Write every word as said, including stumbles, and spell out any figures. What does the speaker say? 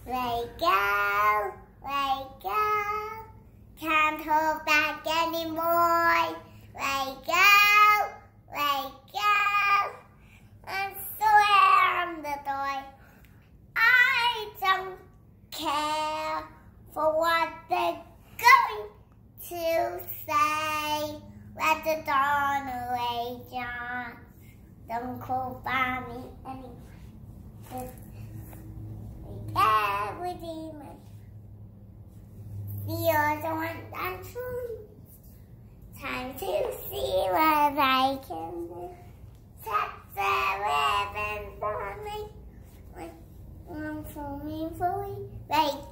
Let go, let go. Can't hold back anymore. Let go, let go. I'm slamming the door. I don't care for what they're going to say. Let the dawn away, John. Don't call by me anymore. Every demon. You're the one that's true. Time to see what I can do. Touch the ribbon for me. One for me, fully. Like